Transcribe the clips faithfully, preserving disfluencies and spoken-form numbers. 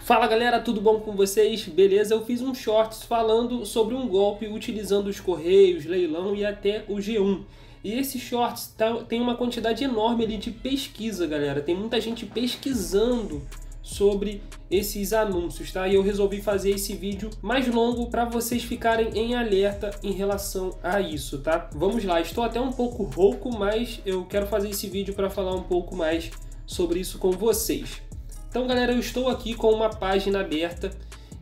Fala galera, tudo bom com vocês? Beleza? Eu fiz um shorts falando sobre um golpe utilizando os correios, leilão e até o G um. E esse shorts tá, tem uma quantidade enorme ali de pesquisa, galera. Tem muita gente pesquisando sobre esses anúncios, tá? E eu resolvi fazer esse vídeo mais longo para vocês ficarem em alerta em relação a isso, tá? Vamos lá, estou até um pouco rouco, mas eu quero fazer esse vídeo para falar um pouco mais sobre isso com vocês. Então galera, eu estou aqui com uma página aberta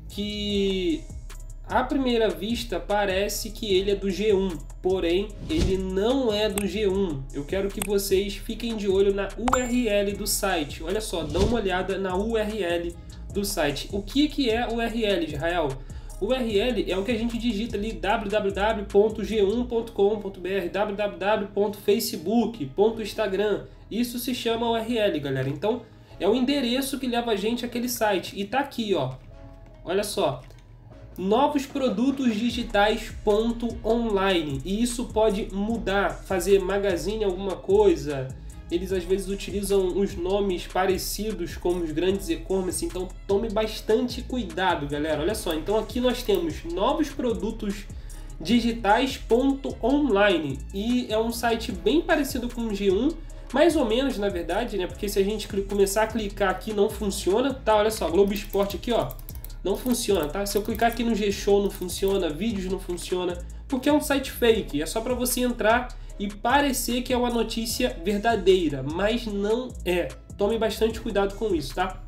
que à primeira vista parece que ele é do G um, porém ele não é do G um. Eu quero que vocês fiquem de olho na U R L do site. Olha só, dá uma olhada na U R L do site. O que que é U R L, Israel? U R L é o que a gente digita ali, w w w ponto g um ponto com ponto b r, w w w ponto facebook ponto instagram. Isso se chama U R L, galera. Então é o endereço que leva a gente àquele site. E tá aqui, ó. Olha só. Novos produtos digitais ponto online. E isso pode mudar, fazer magazine alguma coisa. Eles às vezes utilizam os nomes parecidos com os grandes e-commerce. Então tome bastante cuidado, galera. Olha só. Então aqui nós temos novos produtos digitais ponto online. E é um site bem parecido com o G um. Mais ou menos, na verdade, né? Porque se a gente começar a clicar aqui não funciona, tá? Olha só, Globo Esporte aqui, ó, não funciona, tá? Se eu clicar aqui no G-Show não funciona, vídeos não funciona, porque é um site fake. É só para você entrar e parecer que é uma notícia verdadeira, mas não é. Tome bastante cuidado com isso, tá?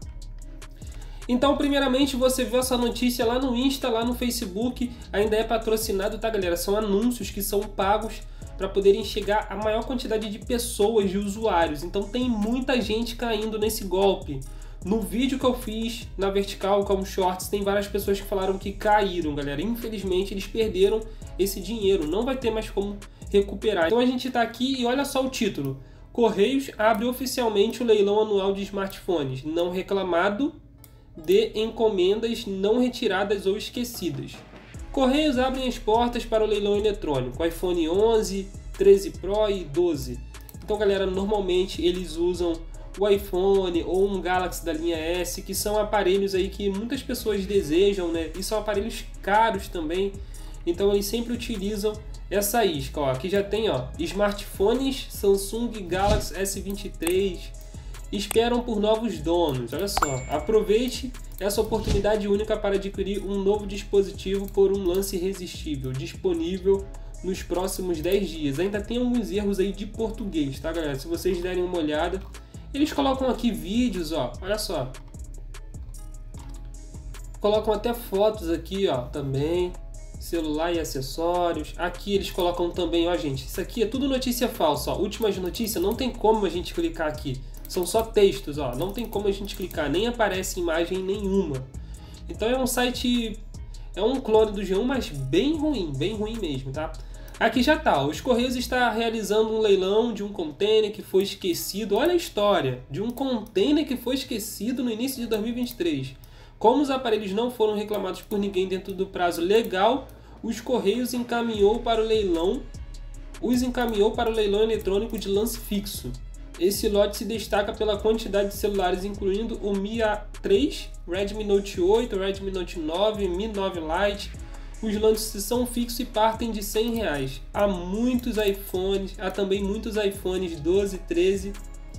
Então, primeiramente, você viu essa notícia lá no Insta, lá no Facebook, ainda é patrocinado, tá, galera? São anúncios que são pagos para poderem chegar a maior quantidade de pessoas, de usuários. Então tem muita gente caindo nesse golpe. No vídeo que eu fiz na vertical como shorts, tem várias pessoas que falaram que caíram, galera. Infelizmente eles perderam esse dinheiro, não vai ter mais como recuperar. Então a gente tá aqui e olha só o título: Correios abre oficialmente o leilão anual de smartphones, não reclamado, de encomendas não retiradas ou esquecidas. Correios abrem as portas para o leilão eletrônico, iPhone onze, treze Pro e doze. Então galera, normalmente eles usam o iPhone ou um Galaxy da linha S, que são aparelhos aí que muitas pessoas desejam, né? E são aparelhos caros também, então eles sempre utilizam essa isca, ó. Aqui já tem, ó, smartphones Samsung Galaxy S vinte e três, esperam por novos donos. Olha só, aproveite essa oportunidade única para adquirir um novo dispositivo por um lance irresistível, disponível nos próximos dez dias. Ainda tem alguns erros aí de português, tá, galera? Se vocês derem uma olhada, eles colocam aqui vídeos, ó, olha só. Colocam até fotos aqui, ó, também, celular e acessórios. Aqui eles colocam também, ó, gente, isso aqui é tudo notícia falsa, ó. Últimas notícias, não tem como a gente clicar aqui. São só textos, ó, não tem como a gente clicar, nem aparece imagem nenhuma. Então é um site, é um clone do G um, mas bem ruim, bem ruim mesmo, tá? Aqui já tá, ó, os Correios está realizando um leilão de um container que foi esquecido. Olha a história, de um container que foi esquecido no início de dois mil e vinte e três. Como os aparelhos não foram reclamados por ninguém dentro do prazo legal, os Correios encaminhou para o leilão, os encaminhou para o leilão eletrônico de lance fixo. Esse lote se destaca pela quantidade de celulares, incluindo o Mi A três, Redmi Note oito, Redmi Note nove, Mi nove Lite. Os lances são fixos e partem de cem reais. Há muitos iPhones, há também muitos iPhones doze, treze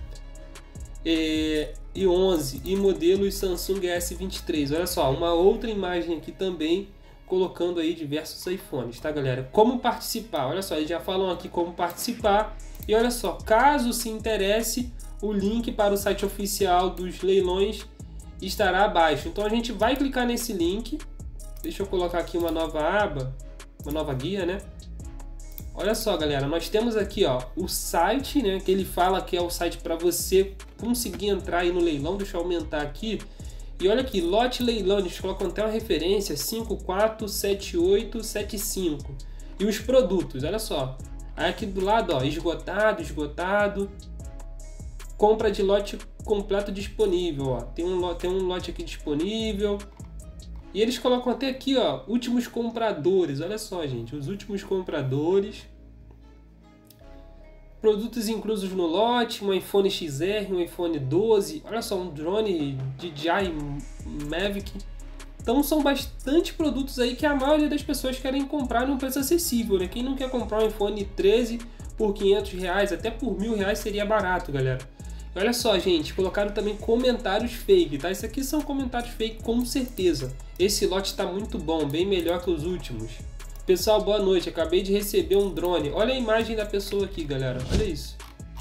é, e onze e modelos Samsung S vinte e três. Olha só, uma outra imagem aqui também colocando aí diversos iPhones, tá, galera? Como participar? Olha só, eles já falam aqui como participar. E olha só, caso se interesse, o link para o site oficial dos leilões estará abaixo. Então a gente vai clicar nesse link. Deixa eu colocar aqui uma nova aba, uma nova guia, né? Olha só, galera, nós temos aqui, ó, o site, né? Que ele fala que é o site para você conseguir entrar aí no leilão. Deixa eu aumentar aqui. E olha aqui, lote leilão, eles colocam até uma referência, cinco quatro sete oito sete cinco. E os produtos, olha só. Aqui do lado, ó, esgotado, esgotado. Compra de lote completo disponível, ó. Tem um, tem um lote aqui disponível. E eles colocam até aqui, ó, últimos compradores. Olha só, gente, os últimos compradores. Produtos inclusos no lote, um iPhone X R, um iPhone doze, olha só, um drone D J I Mavic. Então são bastante produtos aí que a maioria das pessoas querem comprar num preço acessível, né? Quem não quer comprar um iPhone treze por quinhentos reais, até por mil reais seria barato, galera. Olha só, gente, colocaram também comentários fake, tá? Isso aqui são comentários fake com certeza. Esse lote tá muito bom, bem melhor que os últimos. Pessoal, boa noite, acabei de receber um drone. Olha a imagem da pessoa aqui, galera, olha isso.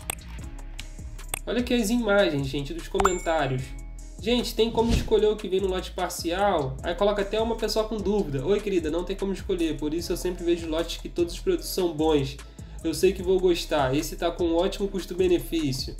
Olha aqui as imagens, gente, dos comentários. Gente, tem como escolher o que vem no lote parcial? Aí coloca até uma pessoa com dúvida. Oi, querida, não tem como escolher, por isso eu sempre vejo lotes que todos os produtos são bons. Eu sei que vou gostar, esse tá com um ótimo custo-benefício.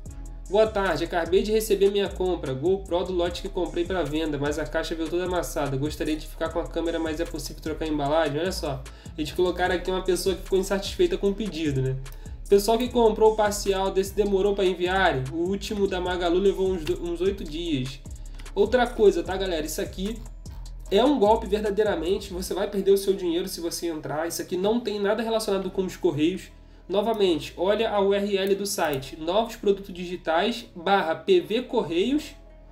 Boa tarde, acabei de receber minha compra, GoPro do lote que comprei para venda, mas a caixa veio toda amassada. Gostaria de ficar com a câmera, mas é possível trocar a embalagem? Olha só, eles colocaram aqui uma pessoa que ficou insatisfeita com o pedido, né? Pessoal que comprou o parcial desse demorou para enviarem, o último da Magalu levou uns oito dias. Outra coisa, tá, galera? Isso aqui é um golpe verdadeiramente, você vai perder o seu dinheiro se você entrar. Isso aqui não tem nada relacionado com os Correios. Novamente, olha a U R L do site, novos produtos digitais, barra PV Correios,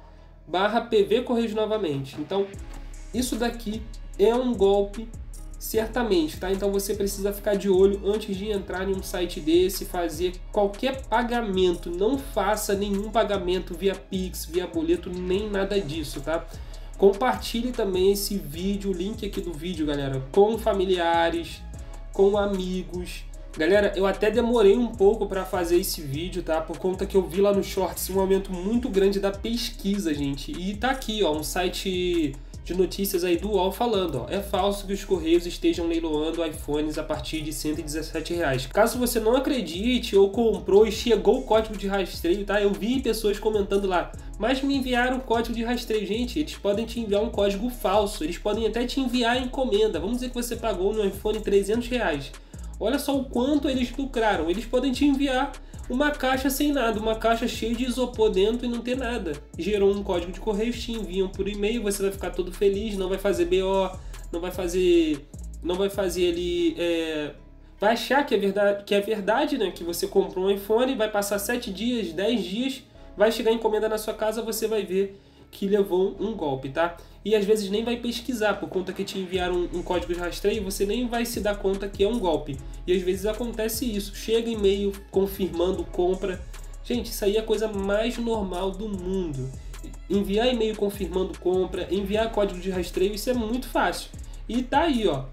barra PV Correios novamente. Então, isso daqui é um golpe, certamente, tá? Então você precisa ficar de olho antes de entrar em um site desse, fazer qualquer pagamento. Não faça nenhum pagamento via Pix, via boleto, nem nada disso, tá? Compartilhe também esse vídeo, o link aqui do vídeo, galera, com familiares, com amigos. Galera, eu até demorei um pouco para fazer esse vídeo, tá? Por conta que eu vi lá no Shorts um aumento muito grande da pesquisa, gente. E tá aqui, ó, um site de notícias aí do U O L falando, ó. É falso que os Correios estejam leiloando iPhones a partir de cento e dezessete reais. Caso você não acredite ou comprou e chegou o código de rastreio, tá? Eu vi pessoas comentando lá, mas me enviaram o código de rastreio. Gente, eles podem te enviar um código falso. Eles podem até te enviar a encomenda. Vamos dizer que você pagou no iPhone trezentos reais. Olha só o quanto eles lucraram. Eles podem te enviar uma caixa sem nada, uma caixa cheia de isopor dentro e não ter nada. Gerou um código de correios, te enviam por e-mail, você vai ficar todo feliz, não vai fazer B O, não vai fazer, não vai fazer ali, é, vai achar que é verdade, que é verdade, né? Que você comprou um iPhone, vai passar sete dias, dez dias, vai chegar a encomenda na sua casa, você vai ver que levou um golpe, tá? E às vezes nem vai pesquisar, por conta que te enviaram um, um código de rastreio, você nem vai se dar conta que é um golpe. E às vezes acontece isso, chega e-mail confirmando compra. Gente, isso aí é a coisa mais normal do mundo. Enviar e-mail confirmando compra, enviar código de rastreio, isso é muito fácil. E tá aí, ó.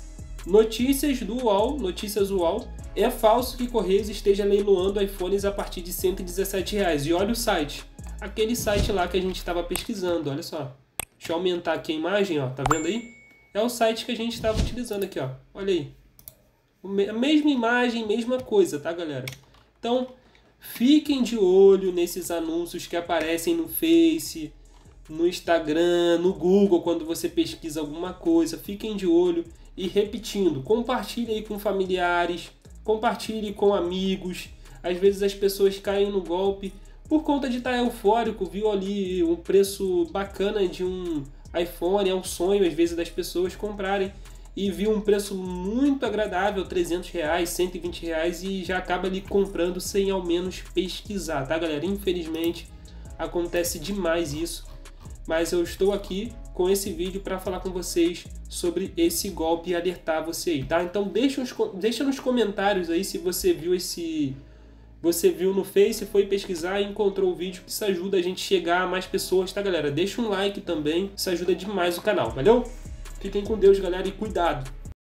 Notícias do U O L, notícias U O L. É falso que Correios esteja leiloando iPhones a partir de cento e dezessete reais. E olha o site. Aquele site lá que a gente estava pesquisando, olha só. Deixa eu aumentar aqui a imagem, ó, tá vendo aí? É o site que a gente estava utilizando aqui, ó. Olha aí. A mesma imagem, mesma coisa, tá, galera? Então, fiquem de olho nesses anúncios que aparecem no Face, no Instagram, no Google, quando você pesquisa alguma coisa. Fiquem de olho e repetindo, compartilhe aí com familiares, compartilhe com amigos. Às vezes as pessoas caem no golpe por conta de estar eufórico, viu ali um preço bacana de um iPhone, é um sonho às vezes das pessoas comprarem, e viu um preço muito agradável, trezentos reais, cento e vinte reais, e já acaba ali comprando sem ao menos pesquisar, tá, galera? Infelizmente acontece demais isso, mas eu estou aqui com esse vídeo para falar com vocês sobre esse golpe e alertar você aí, tá? Então deixa, uns, deixa nos comentários aí se você viu esse... Você viu no Face, foi pesquisar e encontrou o vídeo, que isso ajuda a gente a chegar a mais pessoas, tá, galera? Deixa um like também, isso ajuda demais o canal, valeu? Fiquem com Deus, galera, e cuidado!